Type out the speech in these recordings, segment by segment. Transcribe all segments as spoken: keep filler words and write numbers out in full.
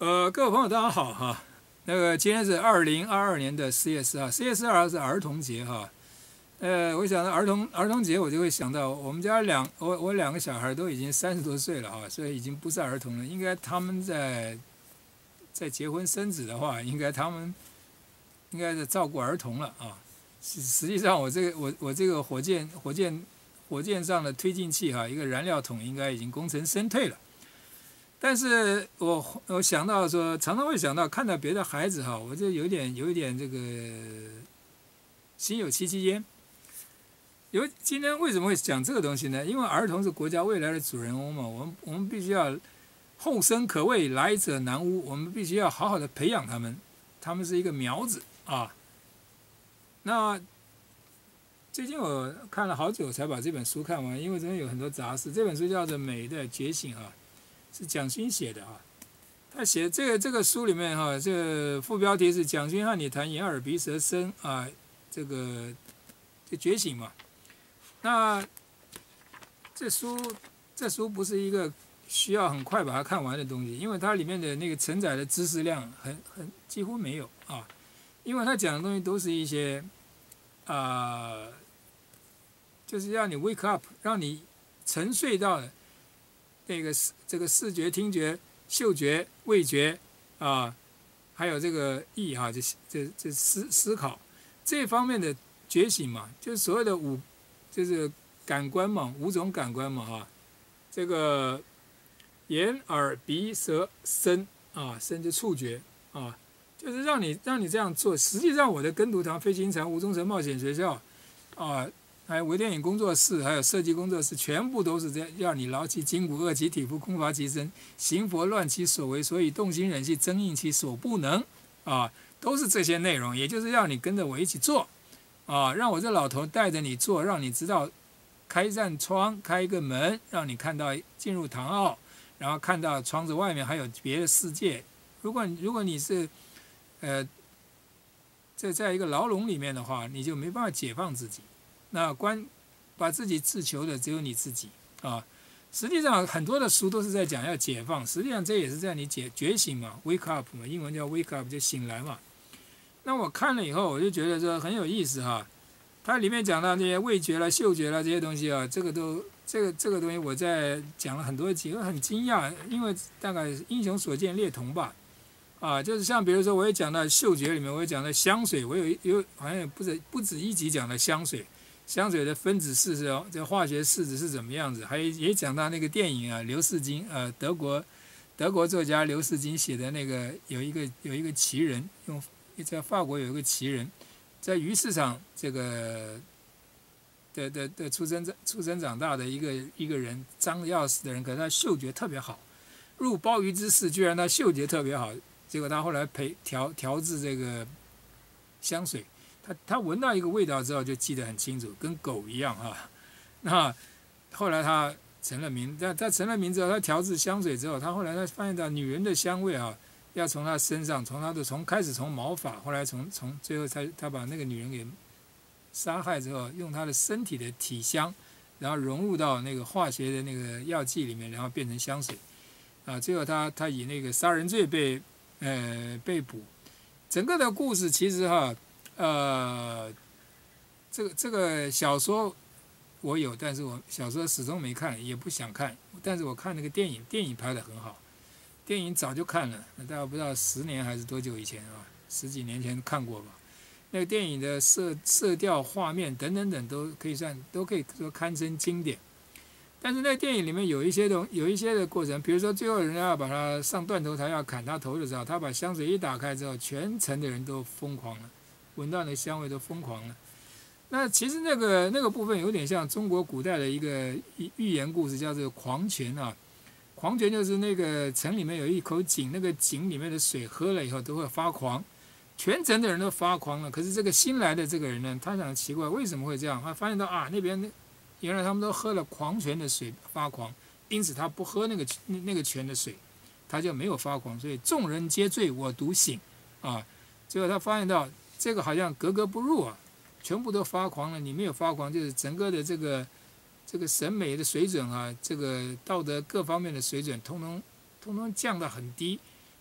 呃，各位朋友，大家好哈。那个今天是二零二二年的四月四号，四月四号是儿童节哈。呃，我想到儿童儿童节，我就会想到我们家两我我两个小孩都已经三十多岁了哈，所以已经不是儿童了。应该他们在在结婚生子的话，应该他们应该是照顾儿童了啊。实实际上，我这个我我这个火箭火箭火箭上的推进器哈，一个燃料桶应该已经功成身退了。但是我我想到说，常常会想到看到别的孩子哈，我就有点有一点这个心有戚戚焉。有今天为什么会讲这个东西呢？因为儿童是国家未来的主人翁嘛，我们我们必须要后生可畏，来者难污，我们必须要好好的培养他们，他们是一个苗子啊。那最近我看了好久才把这本书看完，因为真的有很多杂事。这本书叫做《美的觉醒》啊。是蒋勋写的啊，他写这个这个书里面哈，这个副标题是蒋勋和你谈眼耳鼻舌身啊，这个这觉醒嘛。那这书这书不是一个需要很快把它看完的东西，因为它里面的那个承载的知识量很很几乎没有啊，因为他讲的东西都是一些啊、呃，就是让你 wake up， 让你沉睡到那个这个视觉、听觉、嗅觉、味觉啊，还有这个意哈，这这这思思考这方面的觉醒嘛，就是所谓的五，就是感官嘛，五种感官嘛哈，这个眼、耳、鼻、舌、身啊，身就触觉啊，就是让你让你这样做。实际上，我的耕读堂、飞行场、吴中诚冒险学校啊。还有微电影工作室，还有设计工作室，全部都是这样，要你劳其筋骨，饿其体肤，空乏其身，行佛乱其所为，所以动心忍性，增益其所不能啊，都是这些内容。也就是让你跟着我一起做啊，让我这老头带着你做，让你知道开一扇窗，开一个门，让你看到进入堂奥，然后看到窗子外面还有别的世界。如果如果你是呃在在一个牢笼里面的话，你就没办法解放自己。那关把自己自求的只有你自己啊！实际上很多的书都是在讲要解放，实际上这也是在你解觉醒嘛 ，wake up 嘛，英文叫 wake up 就醒来嘛。那我看了以后，我就觉得这很有意思哈。它里面讲到那些味觉啦、嗅觉啦这些东西啊，这个都这个这个东西我在讲了很多集，我很惊讶，因为大概英雄所见略同吧。啊，就是像比如说，我也讲到嗅觉里面，我也讲到香水，我有有好像也不止不止一集讲了香水。香水的分子式是哦，这化学式子是怎么样子？还也讲到那个电影啊，刘世金，呃，德国德国作家刘世金写的那个有一个有一个奇人，用在法国有一个奇人，在鱼市场这个的的的出生出生长大的一个一个人，脏的要死的人，可是他嗅觉特别好，入鲍鱼之肆，居然他嗅觉特别好，结果他后来培调调制这个香水。他他闻到一个味道之后就记得很清楚，跟狗一样哈。那后来他成了名，他他成了名之后，他调制香水之后，他后来他发现到女人的香味啊，要从他身上，从他的从开始从毛发，后来从从最后他他把那个女人给杀害之后，用他的身体的体香，然后融入到那个化学的那个药剂里面，然后变成香水啊。最后他他以那个杀人罪被呃被捕。整个的故事其实哈。呃，这个这个小说我有，但是我小说始终没看，也不想看。但是我看那个电影，电影拍得很好，电影早就看了，大概不知道十年还是多久以前啊，十几年前看过吧。那个电影的色色调、画面等等等都可以算，都可以说堪称经典。但是那个电影里面有一些东，有一些的过程，比如说最后人家要把他上断头台要砍他头的时候，他把香水一打开之后，全城的人都疯狂了。闻到那香味都疯狂了。那其实那个那个部分有点像中国古代的一个寓言故事，叫做狂泉啊。狂泉就是那个城里面有一口井，那个井里面的水喝了以后都会发狂，全城的人都发狂了。可是这个新来的这个人呢，他想奇怪为什么会这样？他发现到啊，那边原来他们都喝了狂泉的水发狂，因此他不喝那个那个泉的水，他就没有发狂。所以众人皆醉，我独醒啊。最后他发现到。这个好像格格不入啊，全部都发狂了。你没有发狂，就是整个的这个这个审美的水准啊，这个道德各方面的水准，通通通通降到很低。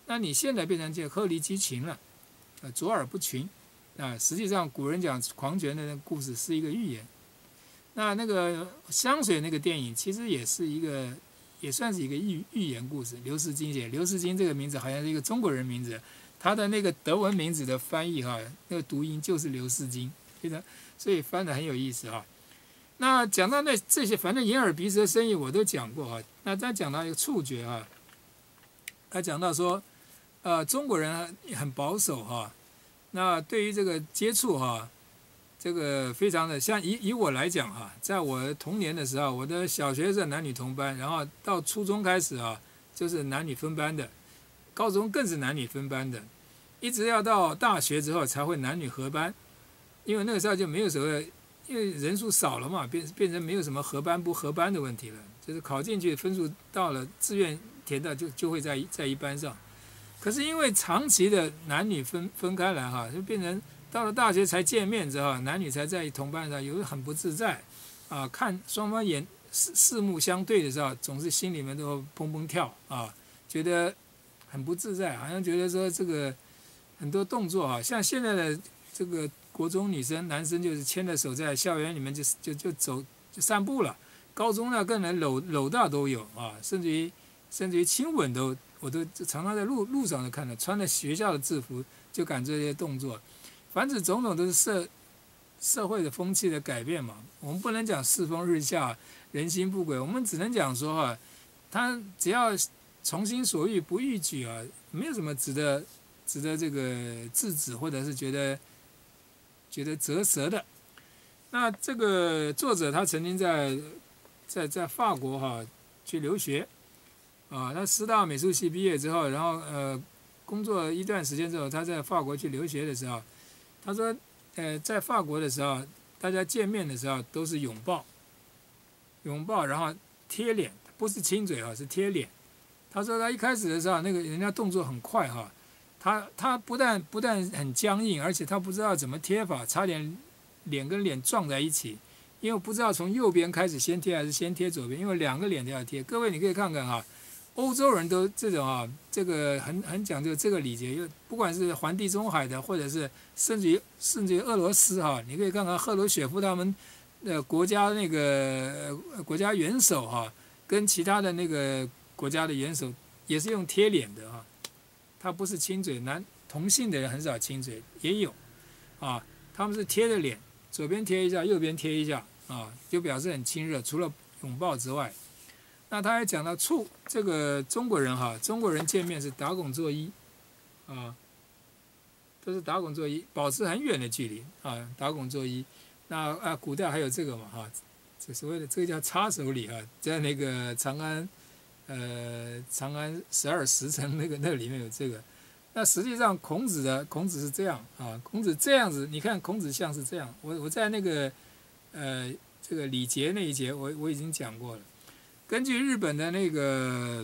那你现在变成这鹤立鸡群了，呃，卓尔不群啊。实际上古人讲狂犬的那个故事是一个寓言。那那个香水那个电影其实也是一个，也算是一个寓寓言故事。刘世金写，刘世金这个名字好像是一个中国人名字，他的那个德文名字的翻译哈，那个读音就是刘世金，非常所以翻得很有意思哈。那讲到那这些，反正眼耳鼻舌身意我都讲过哈。那再讲到一个触觉哈，他讲到说，呃，中国人很保守哈。那对于这个接触哈，这个非常的像以以我来讲哈，在我童年的时候，我的小学是男女同班，然后到初中开始啊，就是男女分班的，高中更是男女分班的，一直要到大学之后才会男女合班，因为那个时候就没有所谓。因为人数少了嘛，变变成没有什么合班不合班的问题了，就是考进去分数到了，志愿填的就就会在在一班上。可是因为长期的男女分分开来哈，就变成到了大学才见面之后，男女才在同班上，有的很不自在啊。看双方眼四四目相对的时候，总是心里面都砰砰跳啊，觉得很不自在，好像觉得说这个很多动作啊，像现在的这个。国中女生、男生就是牵着手在校园里面就就就走就散步了。高中呢更能搂搂到都有啊，甚至于甚至于亲吻都，我都常常在路路上都看到，穿着学校的制服就赶这些动作。凡此种种都是社社会的风气的改变嘛。我们不能讲世风日下、人心不轨，我们只能讲说哈、啊，他只要从心所欲不逾矩啊，没有什么值得值得这个制止或者是觉得。觉得啧舌的。那这个作者他曾经在在在法国哈、啊、去留学啊，他师大美术系毕业之后，然后呃工作一段时间之后，他在法国去留学的时候，他说呃在法国的时候，大家见面的时候都是拥抱，拥抱然后贴脸，不是亲嘴啊，是贴脸。他说他一开始的时候，那个人家动作很快哈、啊。他他不但不但很僵硬，而且他不知道怎么贴法，差点脸跟脸撞在一起，因为不知道从右边开始先贴还是先贴左边，因为两个脸都要贴。各位你可以看看哈，欧洲人都这种啊，这个很很讲究这个礼节，因为不管是环地中海的，或者是甚至于甚至于俄罗斯哈，你可以看看赫鲁雪夫他们的国家那个国家元首哈，跟其他的那个国家的元首也是用贴脸的哈。他不是亲嘴，男同性的人很少亲嘴，也有，啊，他们是贴着脸，左边贴一下，右边贴一下，啊，就表示很亲热。除了拥抱之外，那他还讲到触，这个中国人哈，中国人见面是打拱作揖，啊，都是打拱作揖，保持很远的距离啊，打拱作揖。那啊，古代还有这个嘛哈，这所谓的这个叫插手礼啊，在那个长安。呃，长安十二时辰那个那里面有这个，那实际上孔子的孔子是这样啊，孔子这样子，你看孔子像是这样，我我在那个呃这个礼节那一节我我已经讲过了，根据日本的那个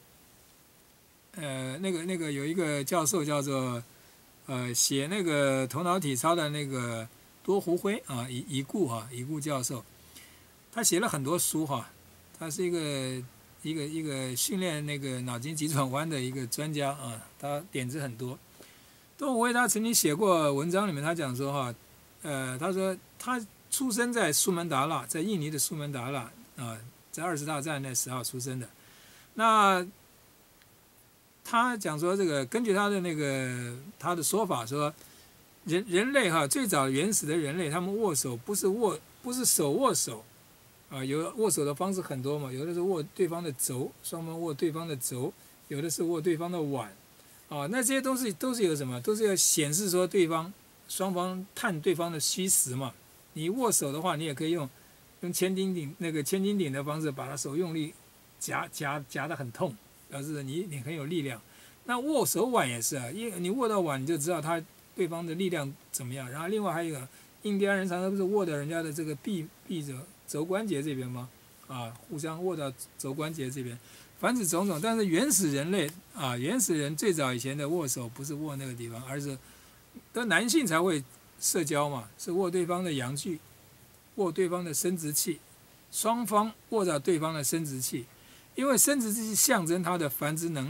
呃那个那个有一个教授叫做呃写那个头脑体操的那个多胡辉啊已已故哈已故教授，他写了很多书哈，他是一个。一个一个训练那个脑筋急转弯的一个专家啊，他点子很多。窦武威他曾经写过文章里面，他讲说哈，呃，他说他出生在苏门答腊，在印尼的苏门答腊啊，在二次大战那时候出生的。那他讲说这个，根据他的那个他的说法说，人人类哈最早原始的人类，他们握手不是握不是手握手。啊，有握手的方式很多嘛，有的是握对方的肘，双方握对方的肘，有的是握对方的腕，啊，那这些都是都是有什么？都是要显示说对方双方探对方的虚实嘛。你握手的话，你也可以用用千斤顶那个千斤顶的方式，把他手用力夹夹夹得很痛，表示你你很有力量。那握手腕也是啊，因为你握到腕，你就知道他对方的力量怎么样。然后另外还有一个，印第安人常常不是握到人家的这个臂臂肘。肘关节这边吗？啊，互相握到肘关节这边，凡此种种。但是原始人类啊，原始人最早以前的握手不是握那个地方，而是都男性才会社交嘛，是握对方的阳具，握对方的生殖器，双方握到对方的生殖器，因为生殖器象征他的繁殖能力，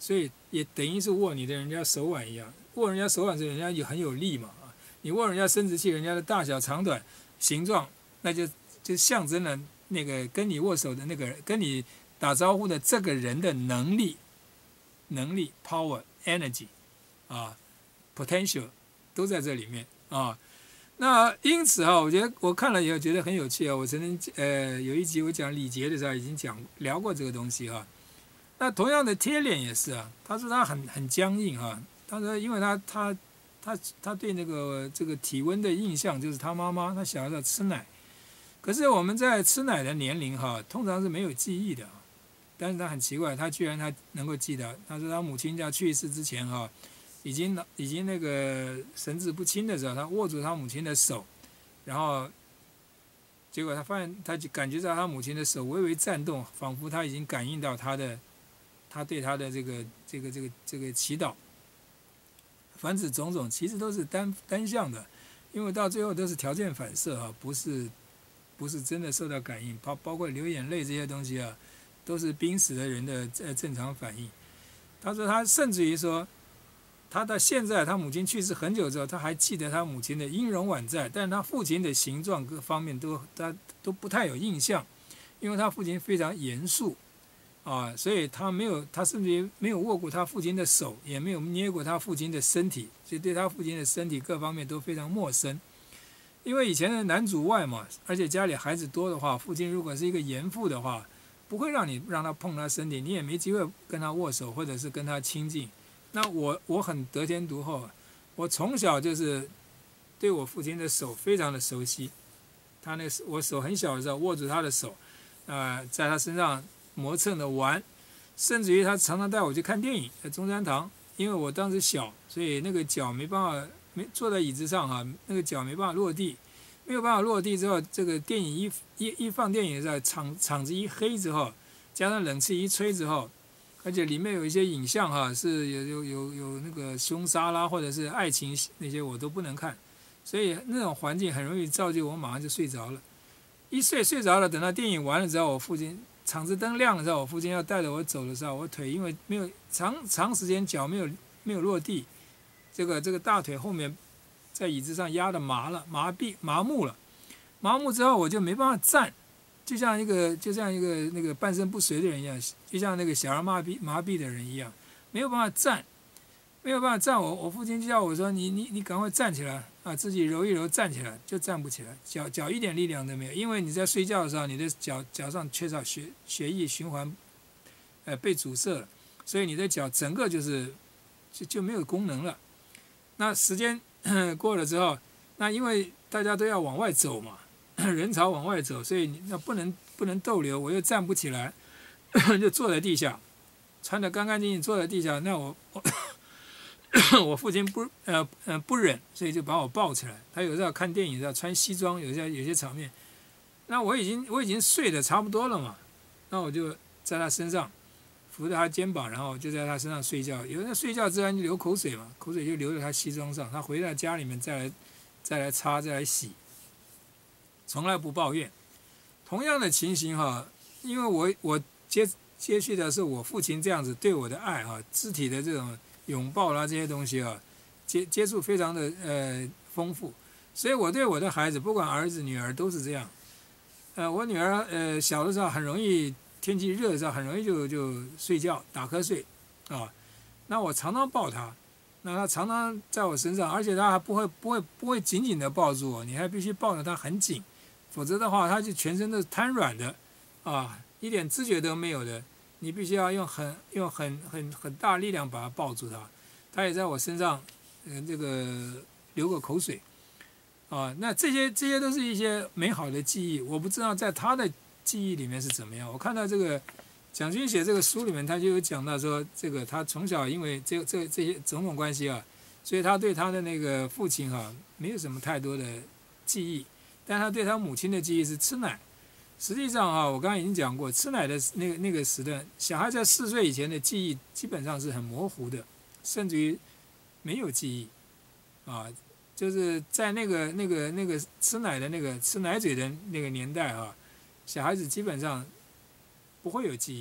所以也等于是握你的人家手腕一样。握人家手腕时，人家也很有力嘛啊！你握人家生殖器，人家的大小、长短、形状，那就就象征了那个跟你握手的那个人，跟你打招呼的这个人的能力、能力、power、energy 啊、potential 都在这里面啊。那因此哈，我觉得我看了以后觉得很有趣啊。我曾经呃有一集我讲礼节的时候已经讲聊过这个东西哈。那同样的贴脸也是啊，他说他很很僵硬哈。他说因为他他他他对那个这个体温的印象就是他妈妈，他小时候吃奶。可是我们在吃奶的年龄哈，通常是没有记忆的。但是他很奇怪，他居然他能够记得。他说他母亲要去世之前哈，已经已经那个神志不清的时候，他握住他母亲的手，然后结果他发现他就感觉到他母亲的手微微颤动，仿佛他已经感应到他的他对他的这个这个这个这个祈祷。凡此种种，其实都是单单向的，因为到最后都是条件反射哈，不是不是真的受到感应，包包括流眼泪这些东西啊。都是濒死的人的呃正常反应。他说他甚至于说，他到现在他母亲去世很久之后，他还记得他母亲的音容宛在，但是他父亲的形状各方面都他都不太有印象，因为他父亲非常严肃啊，所以他没有他甚至于没有握过他父亲的手，也没有捏过他父亲的身体，所以对他父亲的身体各方面都非常陌生。因为以前的男主外嘛，而且家里孩子多的话，父亲如果是一个严父的话，不会让你让他碰他身体，你也没机会跟他握手或者是跟他亲近。那我我很得天独厚，我从小就是对我父亲的手非常的熟悉。他那我手很小的时候握住他的手，呃，在他身上磨蹭的玩，甚至于他常常带我去看电影，在中山堂，因为我当时小，所以那个脚没办法没坐在椅子上哈，那个脚没办法落地。没有办法落地之后，这个电影一一一放电影的时候，场场子一黑之后，加上冷气一吹之后，而且里面有一些影像哈，是有有有有那个凶杀啦，或者是爱情那些我都不能看，所以那种环境很容易造就我马上就睡着了。一睡睡着了，等到电影完了之后，我父亲场子灯亮了之后，我父亲要带着我走的时候，我腿因为没有长长时间脚没有没有落地，这个这个大腿后面。在椅子上压的麻了，麻痹麻木了，麻木之后我就没办法站，就像一个就像一个那个半身不遂的人一样，就像那个小儿麻痹麻痹的人一样，没有办法站，没有办法站。我我父亲就叫我说你你你赶快站起来啊，自己揉一揉站起来，就站不起来，脚脚一点力量都没有，因为你在睡觉的时候，你的脚脚上缺少血血液循环，呃被阻塞了，所以你的脚整个就是就就没有功能了。那时间。过了之后，那因为大家都要往外走嘛，人潮往外走，所以你那不能不能逗留，我又站不起来，就坐在地下，穿得干干净净坐在地下。那我我我父亲不呃呃不忍，所以就把我抱起来。他有时候看电影要穿西装，有些有些场面，那我已经我已经睡得差不多了嘛，那我就在他身上。扶着他肩膀，然后就在他身上睡觉。有人睡觉自然就流口水嘛，口水就流在他西装上。他回到家里面再来，再来擦，再来洗，从来不抱怨。同样的情形哈，因为我我接接续的是我父亲这样子对我的爱哈，肢体的这种拥抱啦这些东西啊，接接触非常的呃丰富，所以我对我的孩子，不管儿子女儿都是这样。呃，我女儿呃小的时候很容易。天气热的时候很容易就就睡觉打瞌睡，啊，那我常常抱他，那他常常在我身上，而且他还不会不会不会紧紧的抱住我，你还必须抱着他很紧，否则的话他就全身都是瘫软的，啊，一点知觉都没有的，你必须要用很用很很很大力量把他抱住他，他也在我身上，呃这个流过口水，啊，那这些这些都是一些美好的记忆，我不知道在他的。记忆里面是怎么样？我看到这个蒋勋写这个书里面，他就有讲到说，这个他从小因为这这这些种种关系啊，所以他对他的那个父亲哈、啊、没有什么太多的记忆，但他对他母亲的记忆是吃奶。实际上啊，我刚刚已经讲过，吃奶的那个那个时段，小孩在四岁以前的记忆基本上是很模糊的，甚至于没有记忆啊，就是在那个那个那个吃奶的那个吃奶嘴的那个年代啊。小孩子基本上不会有记忆，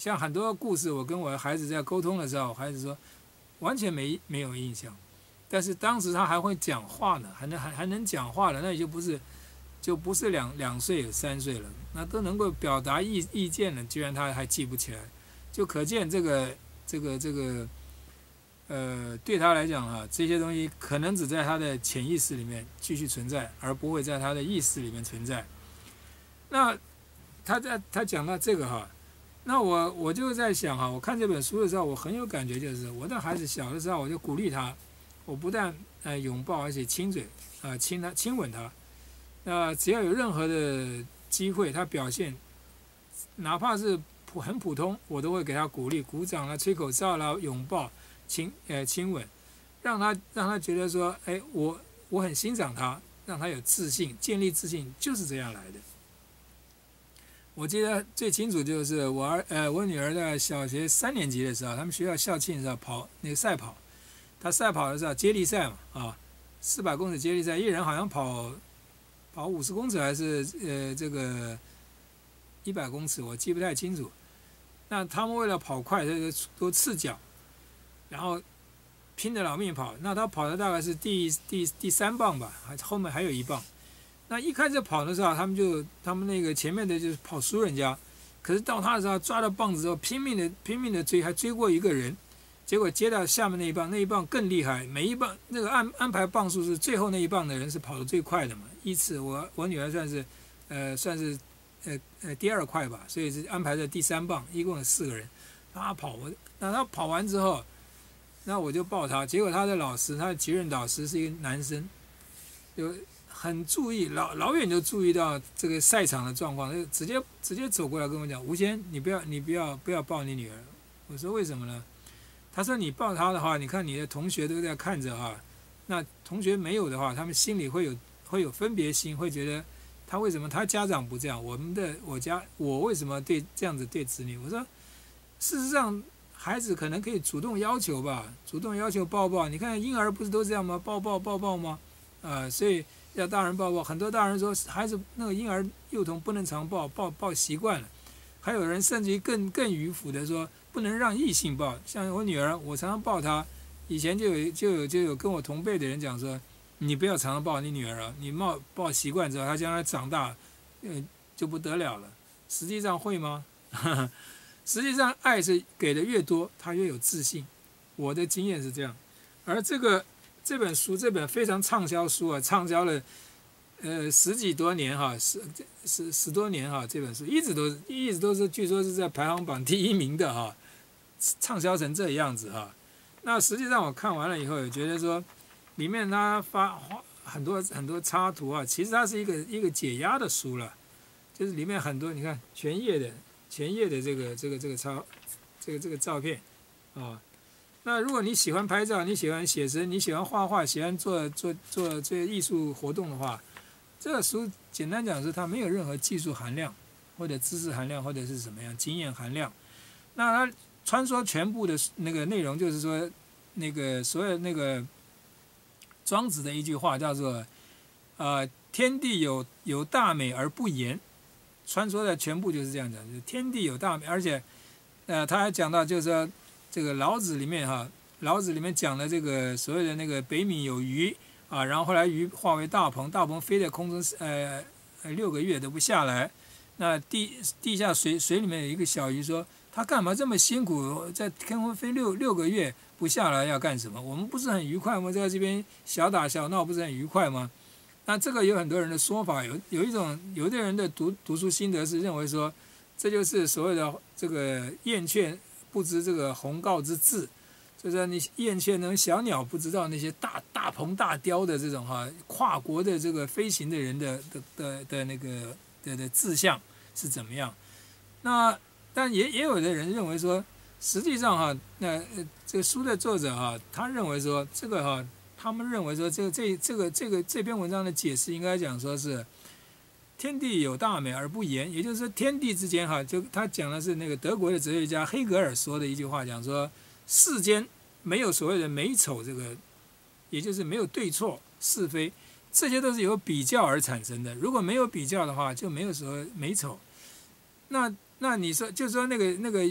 像很多故事，我跟我的孩子在沟通的时候，孩子说完全没没有印象，但是当时他还会讲话呢，还能还还能讲话了，那也就不是就不是两两岁三岁了，那都能够表达意意见了，居然他还记不起来，就可见这个这个这个呃对他来讲啊，这些东西可能只在他的潜意识里面继续存在，而不会在他的意识里面存在。那他在他讲到这个哈。那我我就在想哈，我看这本书的时候，我很有感觉，就是我的孩子小的时候，我就鼓励他，我不但呃拥抱，而且亲嘴啊、呃、亲他亲吻他，那只要有任何的机会，他表现，哪怕是普很普通，我都会给他鼓励，鼓掌啦、吹口哨啦、拥抱、亲呃亲吻，让他让他觉得说，哎，我我很欣赏他，让他有自信，建立自信就是这样来的。我记得最清楚就是我儿呃我女儿在小学三年级的时候，他们学校校庆的时候跑那个赛跑，她赛跑的时候接力赛嘛啊，四百公尺接力赛，一人好像跑跑五十公尺还是呃这个一百公尺，我记不太清楚。那他们为了跑快，这个都赤脚，然后拼着老命跑。那他跑的大概是第第第三棒吧，还后面还有一棒。那一开始跑的时候，他们就他们那个前面的就是跑输人家，可是到他的时候抓到棒子之后，拼命的拼命的追，还追过一个人，结果接到下面那一棒，那一棒更厉害，每一棒那个安安排棒数是最后那一棒的人是跑得最快的嘛，依次我我女儿算是，呃算是呃呃第二快吧，所以是安排在第三棒，一共有四个人，他跑我那他跑完之后，那我就抱他，结果他的老师，他的级任导师是一个男生，就。很注意，老老远就注意到这个赛场的状况，就直接直接走过来跟我讲：“吴先，你不要你不要不要抱你女儿。”我说：“为什么呢？”他说：“你抱她的话，你看你的同学都在看着哈，那同学没有的话，他们心里会有会有分别心，会觉得他为什么他家长不这样？我们的我家我为什么对这样子对子女？”我说：“事实上，孩子可能可以主动要求吧，主动要求抱抱。你看婴儿不是都这样吗？抱抱抱抱吗？啊、呃，所以。”要大人抱抱，很多大人说孩子那个婴儿幼童不能常抱，抱抱习惯了。还有人甚至于更更迂腐的说，不能让异性抱。像我女儿，我常常抱她，以前就有就有就有跟我同辈的人讲说，你不要常常抱你女儿啊，你抱抱习惯之后，她将来长大，呃就不得了了。实际上会吗？实际上爱是给的越多，她越有自信。我的经验是这样，而这个。这本书，这本非常畅销书啊，畅销了，呃十几多年哈，十十十多年哈，这本书一直都一直都是，据说是在排行榜第一名的哈，畅销成这样子哈。那实际上我看完了以后，也觉得说，里面它发很多很多插图啊，其实它是一个一个解压的书了，就是里面很多你看全页的全页的这个这个这个插这个这个照片啊。那如果你喜欢拍照，你喜欢写实，你喜欢画画，喜欢做做做这些艺术活动的话，这个书简单讲是它没有任何技术含量，或者知识含量，或者是什么样经验含量。那它穿梭全部的那个内容，就是说那个所有那个庄子的一句话叫做“呃，天地有有大美而不言”，穿梭的全部就是这样讲，就是天地有大美，而且呃，他还讲到就是说。这个老子里面哈，老子里面讲的这个所谓的那个北冥有鱼啊，然后后来鱼化为大鹏，大鹏飞在空中呃六个月都不下来。那地地下水水里面有一个小鱼说，他干嘛这么辛苦，在天空飞六六个月不下来要干什么？我们不是很愉快吗？在这边小打小闹不是很愉快吗？那这个有很多人的说法，有有一种有的人的读读书心得是认为说，这就是所谓的这个燕雀。不知这个鸿鹄之志，就是你燕雀那种小鸟不知道那些大大鹏大雕的这种哈跨国的这个飞行的人的的的的那个的的志向是怎么样？那但也也有的人认为说，实际上哈，那这个书的作者哈，他认为说这个哈，他们认为说这个这这个这个这篇文章的解释应该讲说是。天地有大美而不言，也就是说天地之间哈，就他讲的是那个德国的哲学家黑格尔说的一句话，讲说世间没有所谓的美丑这个，也就是没有对错是非，这些都是由比较而产生的。如果没有比较的话，就没有所谓美丑。那那你说，就说那个那个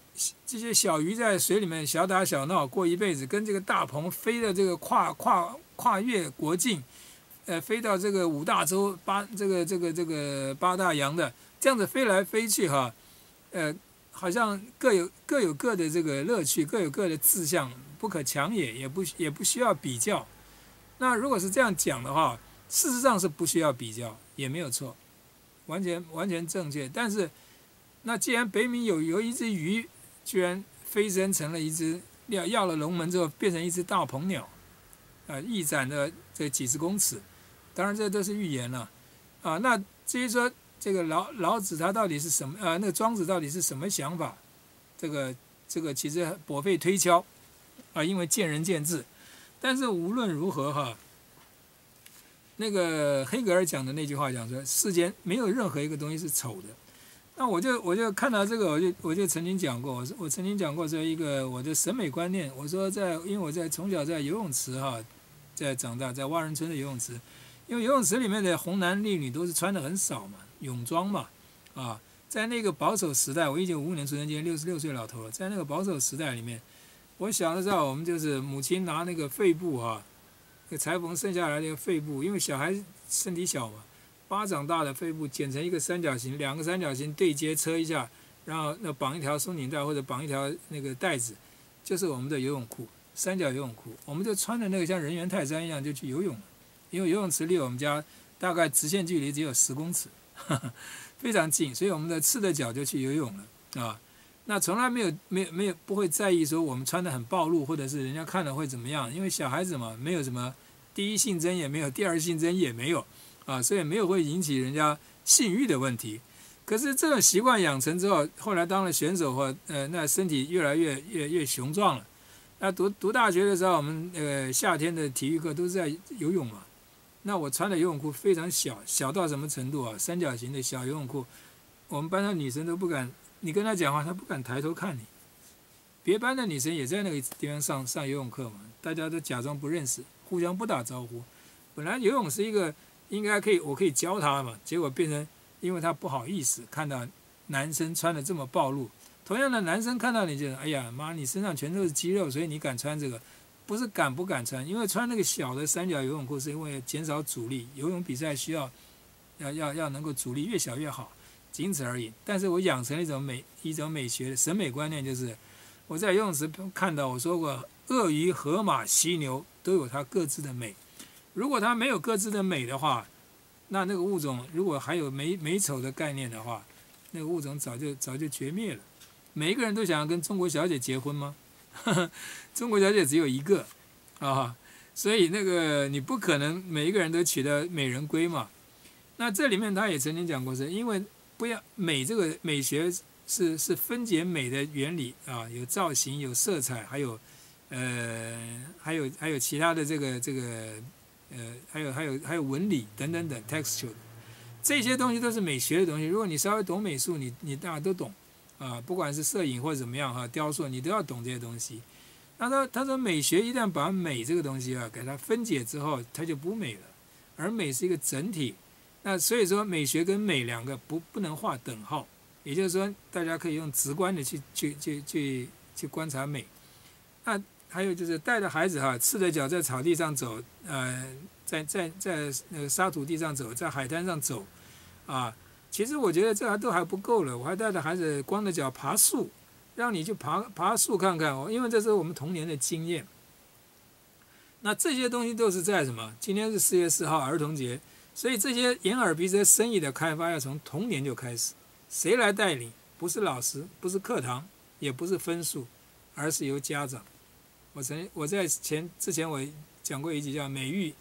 这些小鱼在水里面小打小闹过一辈子，跟这个大鹏飞的这个跨跨跨越国境，呃，飞到这个五大洲八这个这个这个八大洋的这样子飞来飞去哈，呃，好像各有各有各的这个乐趣，各有各的志向，不可强也，也不也不需要比较。那如果是这样讲的话，事实上是不需要比较，也没有错，完全完全正确。但是，那既然北冥有有一只鱼，居然飞升成了一只要要了龙门之后变成一只大鹏鸟，啊、呃，翼展的这几十公尺，当然这都是预言了，啊，那至于说这个老老子他到底是什么，呃，那个庄子到底是什么想法，这个这个其实颇费推敲，啊，因为见仁见智。但是无论如何哈，那个黑格尔讲的那句话讲说，世间没有任何一个东西是丑的。那我就我就看到这个，我就我就曾经讲过，我我曾经讲过这一个我的审美观念。我说在，因为我在从小在游泳池哈，在长大，在蛙人村的游泳池，因为游泳池里面的红男绿女都是穿的很少嘛，泳装嘛，啊，在那个保守时代，我一九五五年出生，今年六十六岁老头了，在那个保守时代里面，我小的时候，我们就是母亲拿那个肺布哈，那个裁缝剩下来的那个肺布，因为小孩身体小嘛。巴掌大的肺布剪成一个三角形，两个三角形对接车一下，然后那绑一条松紧带或者绑一条那个带子，就是我们的游泳裤，三角游泳裤。我们就穿着那个像人猿泰山一样就去游泳了，因为游泳池离我们家大概直线距离只有十公尺，呵呵，非常近，所以我们的赤着脚就去游泳了啊。那从来没有没有没有不会在意说我们穿的很暴露，或者是人家看了会怎么样，因为小孩子嘛，没有什么第一性征也没有，第二性征也没有。啊，所以没有会引起人家性欲的问题。可是这种习惯养成之后，后来当了选手或呃，那身体越来越越越雄壮了。那读读大学的时候，我们呃夏天的体育课都是在游泳嘛。那我穿的游泳裤非常小，小到什么程度啊？三角形的小游泳裤，我们班上女生都不敢，你跟她讲话，她不敢抬头看你。别班的女生也在那个地方上上游泳课嘛，大家都假装不认识，互相不打招呼。本来游泳是一个。应该可以，我可以教他嘛。结果变成，因为他不好意思看到男生穿的这么暴露。同样的，男生看到你就，哎呀妈，你身上全都是肌肉，所以你敢穿这个？不是敢不敢穿，因为穿那个小的三角游泳裤是因为减少阻力，游泳比赛需要要要要能够阻力越小越好，仅此而已。但是我养成了一种美一种美学的审美观念，就是我在游泳池看到我说过，鳄鱼、河马、犀牛都有它各自的美。如果它没有各自的美的话，那那个物种如果还有美美丑的概念的话，那个物种早就早就绝灭了。每一个人都想要跟中国小姐结婚吗？中国小姐只有一个啊，所以那个你不可能每一个人都娶到美人归嘛。那这里面他也曾经讲过，是因为不要美这个美学是是分解美的原理啊，有造型，有色彩，还有呃还有还有其他的这个这个。呃，还有还有还有纹理等等等 texture， 这些东西都是美学的东西。如果你稍微懂美术，你你大家都懂啊，不管是摄影或者怎么样哈，雕塑你都要懂这些东西。那他他说美学一旦把美这个东西啊给它分解之后，它就不美了。而美是一个整体，那所以说美学跟美两个不不能画等号。也就是说，大家可以用直观的去去去去去观察美。那还有就是带着孩子哈，赤着脚在草地上走，呃，在在在那个沙土地上走，在海滩上走，啊，其实我觉得这还都还不够了。我还带着孩子光着脚爬树，让你去爬爬树看看哦，因为这是我们童年的经验。那这些东西都是在什么？今天是四月四号儿童节，所以这些眼耳鼻舌生意的开发要从童年就开始。谁来带领？不是老师，不是课堂，也不是分数，而是由家长。我曾我在前之前我讲过一集叫美育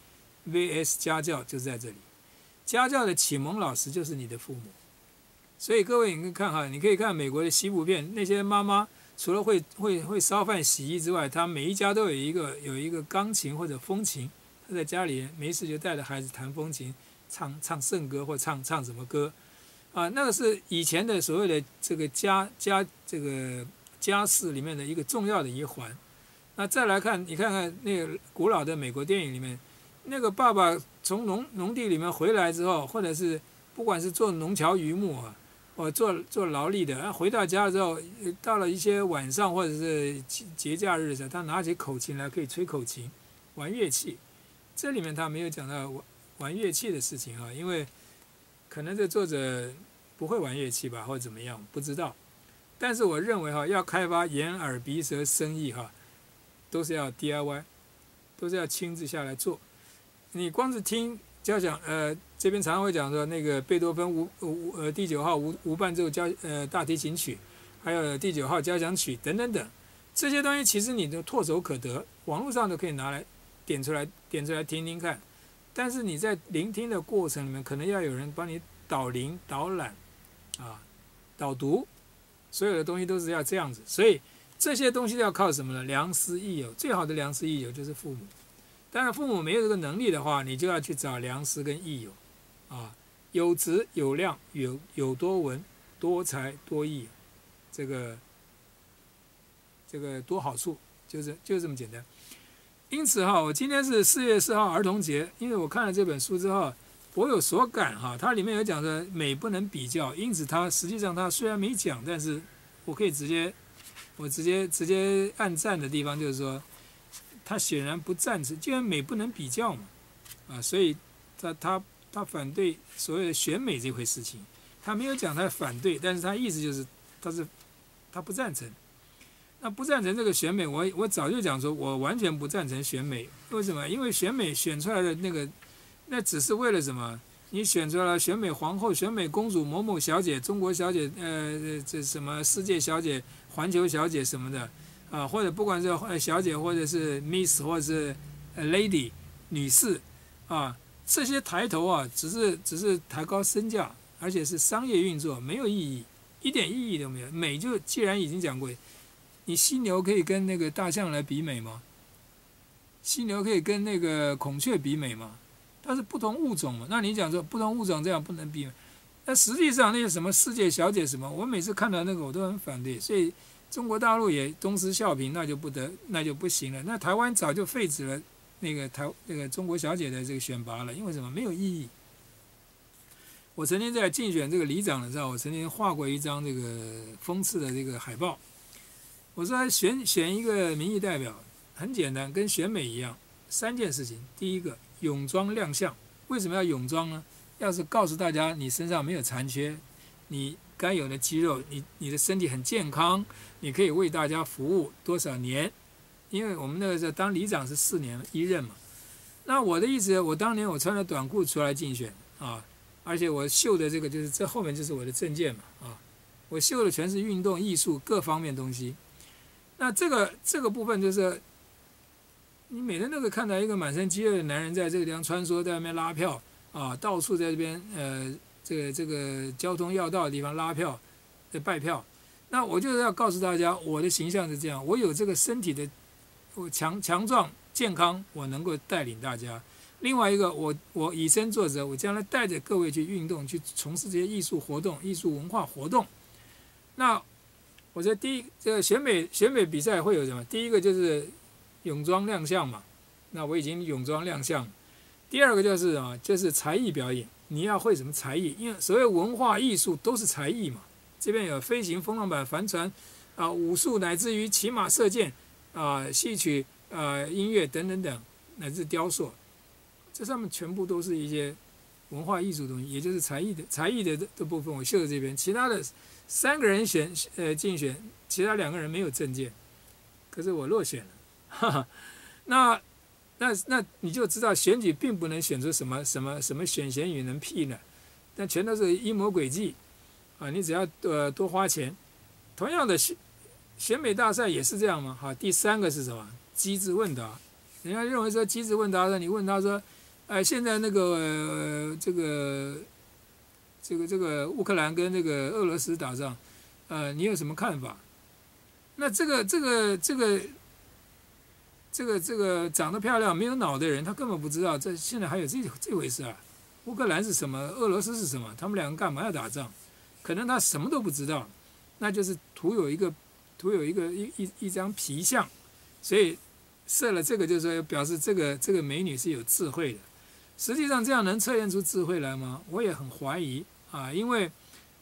V S 家教，就是在这里。家教的启蒙老师就是你的父母，所以各位你可以看哈，你可以看美国的西部片，那些妈妈除了会会会烧饭洗衣之外，她每一家都有一个有一个钢琴或者风琴，她在家里没事就带着孩子弹风琴，唱唱圣歌或唱唱什么歌，啊，那个是以前的所谓的这个家家这个家事里面的一个重要的一环。那再来看，你看看那个古老的美国电影里面，那个爸爸从农农地里面回来之后，或者是不管是做农樵渔牧啊， 或做做劳力的，啊，回到家之后，到了一些晚上或者是节假日的时候，他拿起口琴来可以吹口琴，玩乐器。这里面他没有讲到玩玩乐器的事情啊，因为可能这作者不会玩乐器吧，或者怎么样，不知道。但是我认为哈，要开发眼耳鼻舌身意哈，都是要 D I Y， 都是要亲自下来做。你光是听交响，呃，这边常常会讲说那个贝多芬无无呃第九号无无伴奏交呃大提琴曲，还有第九号交响曲等等等，这些东西其实你都唾手可得，网络上都可以拿来点出来点出来听听看。但是你在聆听的过程里面，可能要有人帮你导聆、导览，啊，导读，所有的东西都是要这样子。所以这些东西要靠什么呢？良师益友，最好的良师益友就是父母。当然，父母没有这个能力的话，你就要去找良师跟益友，啊，有质有量，有有多闻，多才多艺，这个这个多好处，就是就这么简单。因此哈，我今天是四月四号儿童节，因为我看了这本书之后，我有所感哈。它里面有讲的美不能比较，因此它实际上它虽然没讲，但是我可以直接我直接直接按赞的地方就是说，他显然不赞成，既然美不能比较嘛，啊，所以他他他反对所谓的选美这回事情，他没有讲他反对，但是他意思就是他是他不赞成。那不赞成这个选美，我我早就讲说，我完全不赞成选美。为什么？因为选美选出来的那个，那只是为了什么？你选出来了选美皇后、选美公主、某某小姐、中国小姐，呃，这什么世界小姐、环球小姐什么的，啊，或者不管是小姐，或者是 Miss， 或者是 Lady 女士，啊，这些抬头啊，只是只是抬高身价，而且是商业运作，没有意义，一点意义都没有。美就既然已经讲过。你犀牛可以跟那个大象来比美吗？犀牛可以跟那个孔雀比美吗？它是不同物种嘛。那你讲说不同物种这样不能比美，那实际上那些什么世界小姐什么，我每次看到那个我都很反对。所以中国大陆也东施效颦，那就不得，那就不行了。那台湾早就废止了那个台那个中国小姐的这个选拔了，因为什么？没有意义。我曾经在竞选这个里长的时候，我曾经画过一张这个讽刺的这个海报。我说选选一个民意代表很简单，跟选美一样，三件事情。第一个，泳装亮相。为什么要泳装呢？要是告诉大家你身上没有残缺，你该有的肌肉，你你的身体很健康，你可以为大家服务多少年？因为我们那个时候当里长是四年一任嘛。那我的意思，我当年我穿了短裤出来竞选啊，而且我绣的这个就是这后面就是我的证件嘛啊，我绣的全是运动、艺术各方面东西。那这个这个部分就是，你每天都可以看到一个满身肌肉的男人在这个地方穿梭，在那边拉票啊，到处在这边呃这个这个交通要道的地方拉票，在拜票。那我就是要告诉大家，我的形象是这样，我有这个身体的我强强壮健康，我能够带领大家。另外一个，我我以身作则，我将来带着各位去运动，去从事这些艺术活动、艺术文化活动。那我说第一，这个选美选美比赛会有什么？第一个就是泳装亮相嘛，那我已经泳装亮相。第二个就是什么？就是才艺表演，你要会什么才艺？因为所谓文化艺术都是才艺嘛。这边有飞行、风浪板、帆船，啊，武术乃至于骑马射箭，啊，戏曲、啊音乐等等等，乃至雕塑，这上面全部都是一些文化艺术东西，也就是才艺的才艺的的部分，我秀在这边。其他的三个人选呃竞选，其他两个人没有证件，可是我落选了，哈哈。那那那你就知道选举并不能选出什么什么什么选贤与能辟呢，但全都是阴谋诡计啊！你只要呃多花钱。同样的选选美大赛也是这样嘛。好，第三个是什么？机智问答。人家认为说机智问答的，你问他说，哎，现在那个、呃、这个。这个这个乌克兰跟这个俄罗斯打仗，呃，你有什么看法？那这个这个这个这个这个长得漂亮没有脑的人，他根本不知道这现在还有这这回事啊！乌克兰是什么？俄罗斯是什么？他们两个干嘛要打仗？可能他什么都不知道，那就是图有一个图有一个一一一张皮相，所以设了这个，就是说表示这个这个美女是有智慧的。实际上这样能测验出智慧来吗？我也很怀疑啊，因为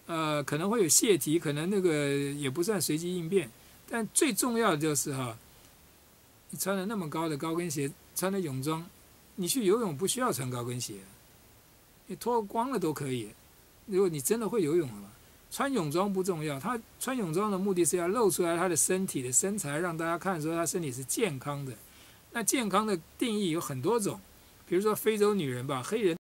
呃，可能会有泄题，可能那个也不算随机应变。但最重要的就是哈，你穿了那么高的高跟鞋，穿了泳装，你去游泳不需要穿高跟鞋，你脱光了都可以。如果你真的会游泳了嘛，穿泳装不重要，他穿泳装的目的是要露出来他的身体的身材，让大家看说他身体是健康的。那健康的定义有很多种，比如说非洲女人吧，黑人